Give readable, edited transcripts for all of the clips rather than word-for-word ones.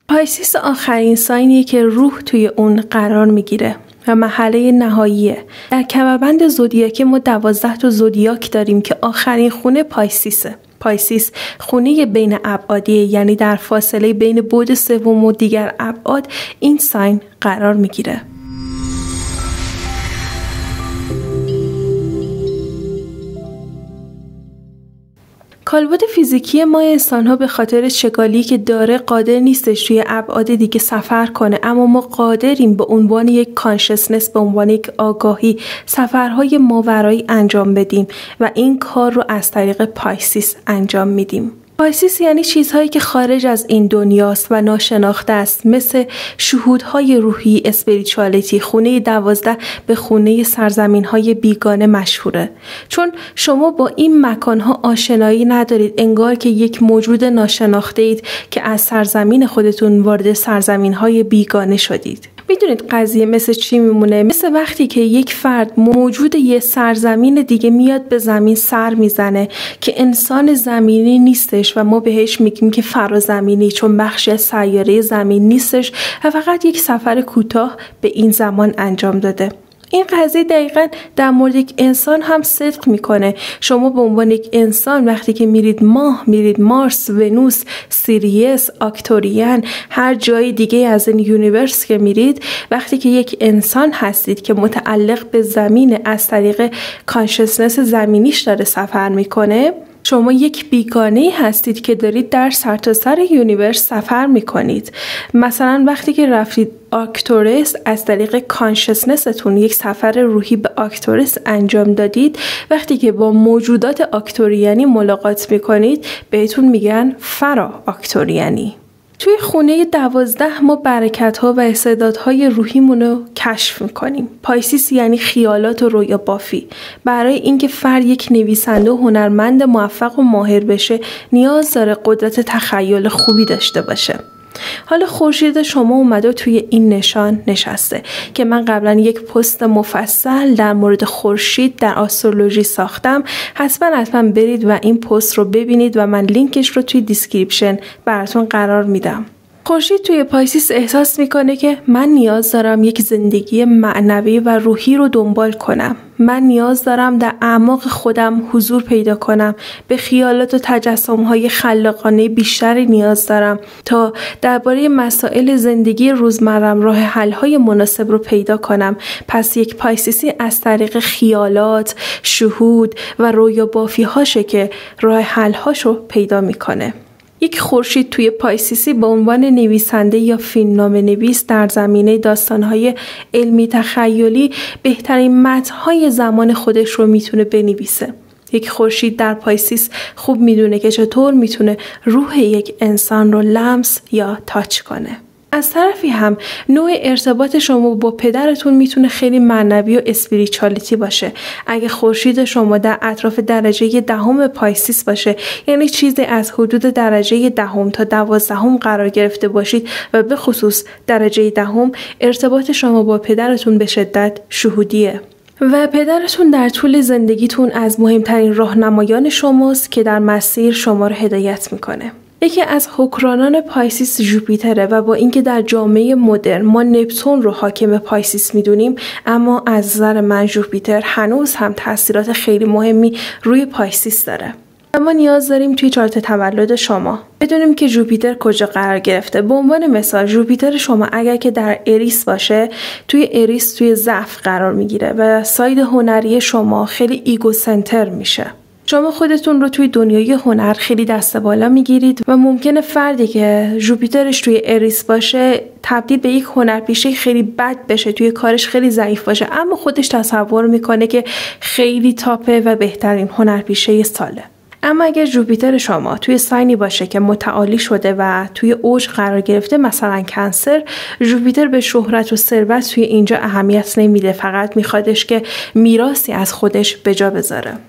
پایسیس آخرین ساینیه که روح توی اون قرار میگیره و مرحله نهاییه. در کمربند زودیاکی ما 12 تا زودیاک داریم که آخرین خونه پایسیسه. پایسیس خونه بین ابعادیه، یعنی در فاصله بین بعد سوم و دیگر ابعاد این ساین قرار میگیره. کالبد فیزیکی ما انسان‌ها به خاطر چگالی که داره قادر نیستش توی ابعاد دیگه سفر کنه، اما ما قادریم به عنوان یک کانشسنس، به عنوان یک آگاهی سفرهای ماورایی انجام بدیم و این کار رو از طریق پایسیس انجام میدیم. پایسیس یعنی چیزهایی که خارج از این دنیاست و ناشناخته است، مثل شهودهای روحی، اسپریچوالیتی. خونه 12 به خونه سرزمینهای بیگانه مشهوره، چون شما با این مکانها آشنایی ندارید، انگار که یک موجود ناشناخته اید که از سرزمین خودتون وارد سرزمینهای بیگانه شدید. میدونید قضیه مثل چی میمونه؟ مثل وقتی که یک فرد موجود یه سرزمین دیگه میاد به زمین سر میزنه که انسان زمینی نیستش و ما بهش میگیم که فرازمینی، چون بخشی از سیاره زمین نیستش و فقط یک سفر کوتاه به این زمان انجام داده. این قضیه دقیقاً در مورد یک انسان هم صدق میکنه. شما به عنوان یک انسان وقتی که میرید ماه، میرید مارس، ونوس، سیریس، آکتوریان، هر جای دیگه از این یونیورس که میرید، وقتی که یک انسان هستید که متعلق به زمین از طریق کانشسنس زمینیش داره سفر میکنه، شما یک بیگانه‌ای هستید که دارید در سرتاسر یونیورس سفر میکنید. مثلا وقتی که رفتید آرکتورس، از طریق کانشسنستون یک سفر روحی به آرکتورس انجام دادید. وقتی که با موجودات آرکتوریانی ملاقات میکنید بهتون میگن فرا آرکتوریانی. توی خونه 12 ما برکت‌ها و استعدادهای روحیمون رو کشف می‌کنیم. پایسیس یعنی خیالات و رویا بافی. برای اینکه فرد یک نویسنده و هنرمند موفق و ماهر بشه، نیاز داره قدرت تخیل خوبی داشته باشه. حالا خورشید شما اومده توی این نشان نشسته که من قبلا یک پست مفصل در مورد خورشید در آسترولوژی ساختم. حتما برید و این پست رو ببینید و من لینکش رو توی دیسکریپشن براتون قرار میدم. خورشید توی پایسیس احساس میکنه که من نیاز دارم یک زندگی معنوی و روحی رو دنبال کنم. من نیاز دارم در اعماق خودم حضور پیدا کنم. به خیالات و تجسم‌های خلاقانه بیشتری نیاز دارم تا درباره مسائل زندگی روزمرم راه حل‌های مناسب رو پیدا کنم. پس یک پایسیسی از طریق خیالات، شهود و رویا بافی هاشه که راه حل‌هاشو پیدا میکنه. یک خورشید توی پایسیسی به عنوان نویسنده یا فیلمنامه نویس در زمینه داستان‌های علمی تخیلی بهترین متن‌های زمان خودش رو میتونه بنویسه. یک خورشید در پایسیس خوب میدونه که چطور میتونه روح یک انسان رو لمس یا تاچ کنه. از طرفی هم نوع ارتباط شما با پدرتون میتونه خیلی معنوی و اسپریچوالیتی باشه. اگه خورشید شما در اطراف درجه 10 پایسیس باشه، یعنی چیزی از حدود درجه 10 تا 12 قرار گرفته باشید و به خصوص درجه 10، ارتباط شما با پدرتون به شدت شهودیه. و پدرتون در طول زندگیتون از مهمترین راهنمایان شماست که در مسیر شما رو هدایت میکنه. یکی از حکمرانان پایسیس ژوپیتره و با اینکه در جامعه مدرن ما نپتون رو حاکم پایسیس میدونیم، اما از نظر من ژوپیتر هنوز هم تاثیرات خیلی مهمی روی پایسیس داره. اما نیاز داریم توی چارت تولد شما بدونیم که ژوپیتر کجا قرار گرفته. به عنوان مثال ژوپیتر شما اگر که در اریس باشه، توی اریس توی ضعف قرار میگیره و ساید هنری شما خیلی ایگو سنتر میشه. شما خودتون رو توی دنیای هنر خیلی دست بالا میگیرید و ممکنه فردی که ژوپیترش توی اریس باشه تبدیل به یک هنرپیشه خیلی بد بشه، توی کارش خیلی ضعیف باشه، اما خودش تصور میکنه که خیلی تاپه و بهترین هنرپیشه ساله. اما اگر ژوپیتر شما توی ساینی باشه که متعالی شده و توی اوج قرار گرفته، مثلا کنسر، ژوپیتر به شهرت و ثروت توی اینجا اهمیت نمیده، فقط میخوادش که میراثی از خودش به جا بذاره.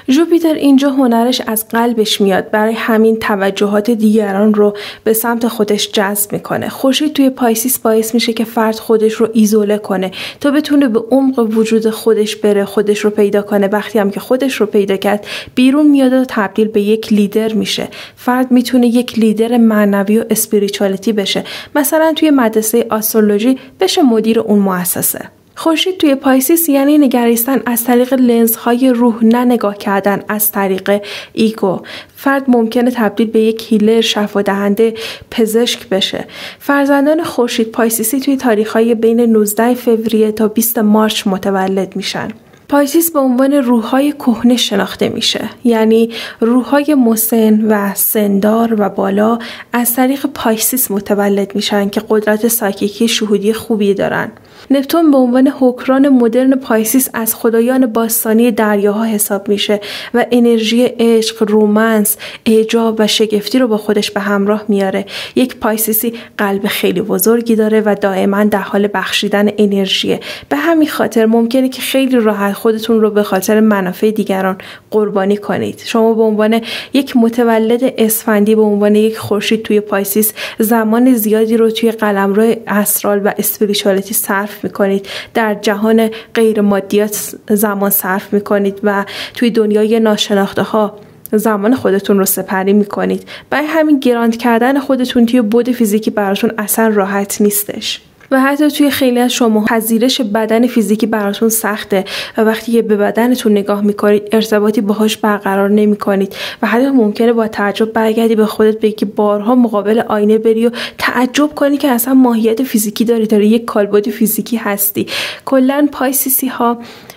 ژوپیتر اینجا هنرش از قلبش میاد، برای همین توجهات دیگران رو به سمت خودش جذب میکنه. خورشید توی پایسیس باعث میشه که فرد خودش رو ایزوله کنه تا بتونه به عمق وجود خودش بره، خودش رو پیدا کنه. وقتی هم که خودش رو پیدا کرد بیرون میاد و تبدیل به یک لیدر میشه. فرد میتونه یک لیدر معنوی و اسپریچوالیتی بشه، مثلا توی مدرسه آسترولوژی بشه مدیر اون مؤسسه. خورشید توی پایسیس یعنی نگریستن از طریق لنزهای روح، نه نگاه کردن از طریق ایگو. فرد ممکنه تبدیل به یک هیلر، شفادهنده، پزشک بشه. فرزندان خورشید پایسیسی توی تاریخ‌های بین 19 فوریه تا 20 مارس متولد میشن. پایسیس به عنوان روح‌های کهنه شناخته میشه، یعنی روح‌های مسن و سندار و بالا از طریق پایسیس متولد میشن که قدرت سایکیکی شهودی خوبی دارن. نپتون به عنوان حکران مدرن پایسیس از خدایان باستانی دریاها حساب میشه و انرژی عشق، رومانس، اعجاب و شگفتی رو با خودش به همراه میاره. یک پایسیسی قلب خیلی بزرگی داره و دائما در حال بخشیدن انرژیه. به همین خاطر ممکنه که خیلی راحت خودتون رو به خاطر منافع دیگران قربانی کنید. شما به عنوان یک متولد اسفندی، به عنوان یک خورشید توی پایسیس، زمان زیادی رو توی قلمرو اسرار و اسپریچوالیتی صرف میکنید. در جهان غیر مادیات زمان صرف میکنید و توی دنیای ناشناخته ها زمان خودتون رو سپری میکنید. برای همین گراند کردن خودتون توی بعد فیزیکی براتون اصلا راحت نیستش و حتی توی خیلی از شما پذیرش بدن فیزیکی براتون سخته و وقتی که به بدنتون نگاه میکنید ارتباطی باهاش برقرار نمیکنید و حتی ممکنه با تعجب برگردی به خودت بگی که بارها مقابل آینه بری و تعجب کنی که اصلا ماهیت فیزیکی داری یک کالبد فیزیکی هستی. کلاً پایسیسی ها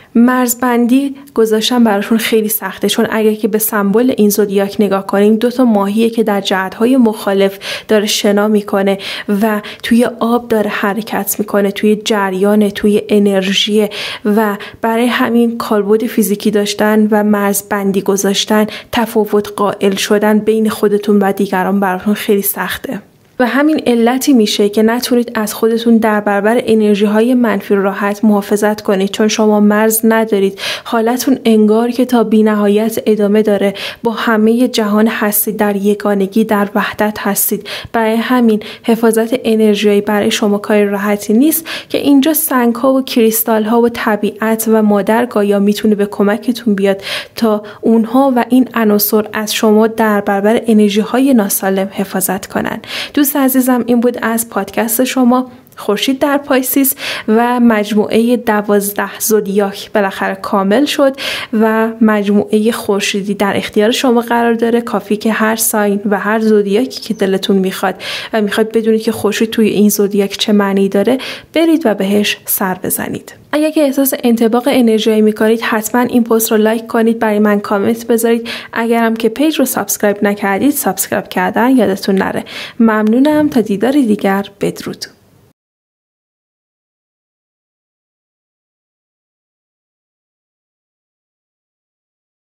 مرزبندی گذاشتن براشون خیلی سخته، چون اگر که به سمبل این زودیاک نگاه کنیم 2 ماهیه که در جهت‌های مخالف داره شنا میکنه و توی آب داره حرکت میکنه، توی جریان، توی انرژی و برای همین کالبد فیزیکی داشتن و مرزبندی گذاشتن، تفاوت قائل شدن بین خودتون و دیگران براتون خیلی سخته. و همین علتی میشه که نتونید از خودتون در برابر انرژی های منفی راحت محافظت کنید، چون شما مرز ندارید. حالتون انگار که تا بی‌نهایت ادامه داره، با همه جهان هستید، در یگانگی، در وحدت هستید. برای همین حفاظت انرژی برای شما کار راحتی نیست که اینجا سنگ ها و کریستال ها و طبیعت و مادر گایا میتونه به کمکتون بیاد تا اونها و این عناصر از شما در برابر انرژی های ناسالم حفاظت کنن. دوست عزیزم، این بود از پادکست شما خورشید در پایسیس و مجموعه 12 زودیاک بالاخره کامل شد و مجموعه خورشیدی در اختیار شما قرار داره. کافی که هر ساین و هر زودیاکی که دلتون میخواد و میخواد بدونید که خورشید توی این زودیاک چه معنی داره، برید و بهش سر بزنید. اگر که احساس انطباق انرژی میکنید حتما این پست رو لایک کنید، برای من کامنت بذارید. اگرم که پیج رو سابسکرایب نکردید سابسکرایب کردن یادتون نره. ممنونم. تا دیدار دیگر، بدرود.